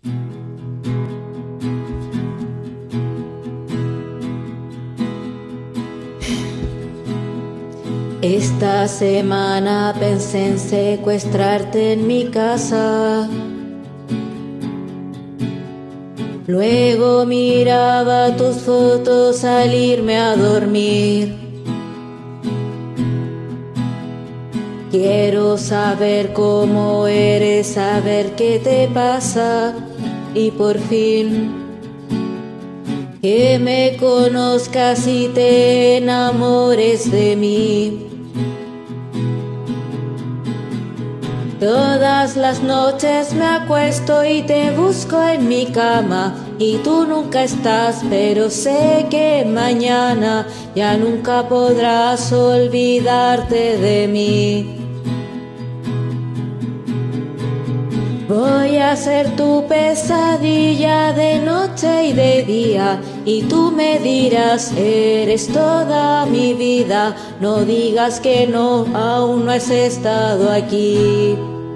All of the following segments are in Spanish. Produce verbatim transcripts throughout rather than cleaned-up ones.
Esta semana pensé en secuestrarte en mi casa. Luego miraba tus fotos al irme a dormir. Quiero saber cómo eres, saber qué te pasa y por fin que me conozcas y te enamores de mí. Todas las noches me acuesto y te busco en mi cama y tú nunca estás, pero sé que mañana ya nunca podrás olvidarte de mí. Voy a ser tu pesadilla de noche y de día y tú me dirás, eres toda mi vida, no digas que no, aún no has estado aquí.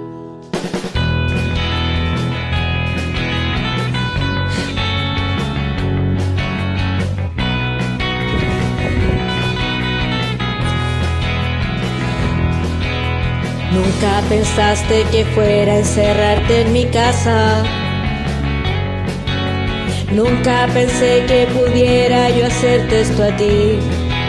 Nunca pensaste que fuera a encerrarte en mi casa. Nunca pensé que pudiera yo hacerte esto a ti.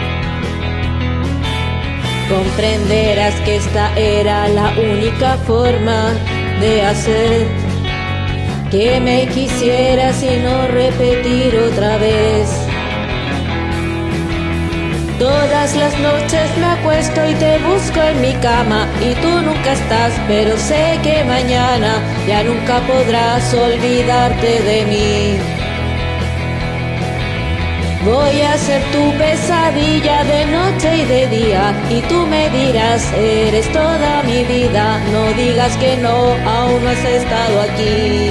Comprenderás que esta era la única forma de hacer que me quisieras y no repetir otra vez. Todas las noches me acuesto y te busco en mi cama y tú nunca estás, pero sé que mañana ya nunca podrás olvidarte de mí. Voy a ser tu pesadilla de noche y de día y tú me dirás, eres toda mi vida, no digas que no, aún no has estado aquí.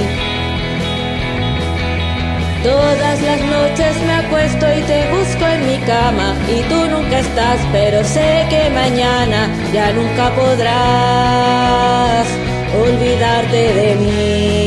Todas las noches me acuesto y te busco en mi cama y tú nunca estás, pero sé que mañana ya nunca podrás olvidarte de mí.